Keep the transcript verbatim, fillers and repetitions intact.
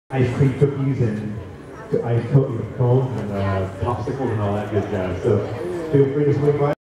ice cream cookies and ice cones and uh, popsicles and all that good jazz. So feel free to swing by.